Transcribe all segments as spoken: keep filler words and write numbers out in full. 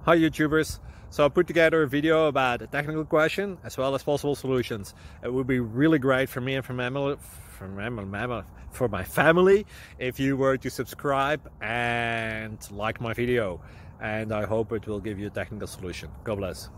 Hi YouTubers! So I put together a video about a technical question as well as possible solutions. It would be really great for me and for my family, for my, for my family if you were to subscribe and like my video. And I hope it will give you a technical solution. God bless.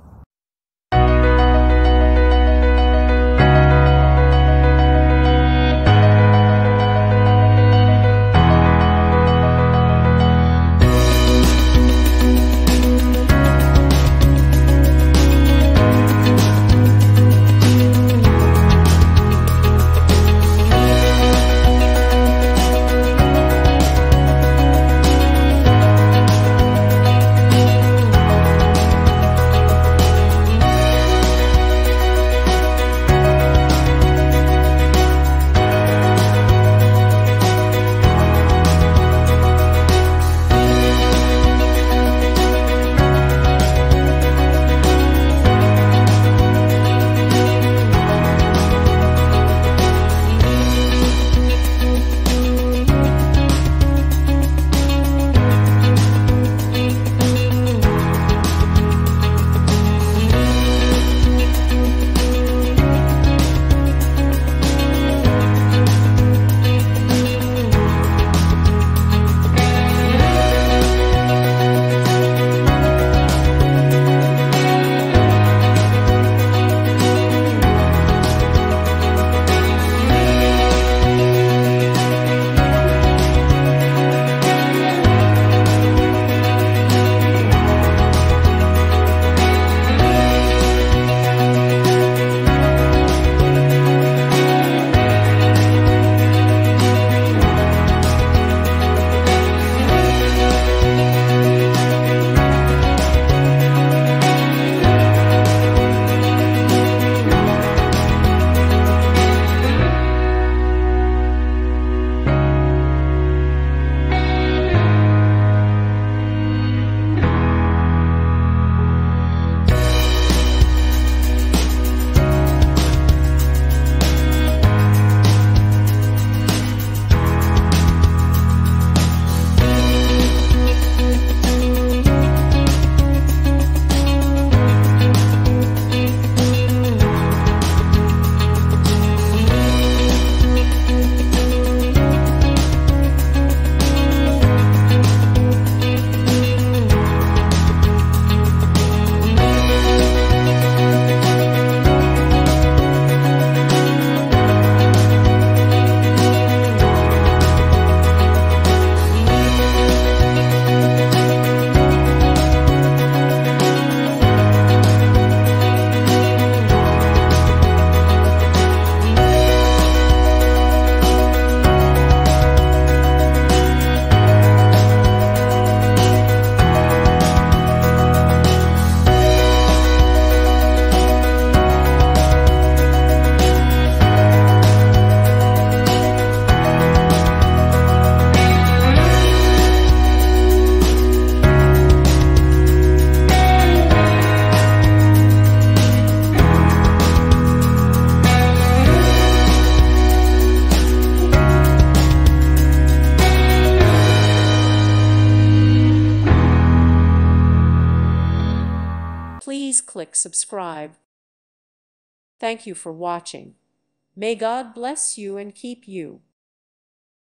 Please click subscribe. Thank you for watching. May God bless you and keep you.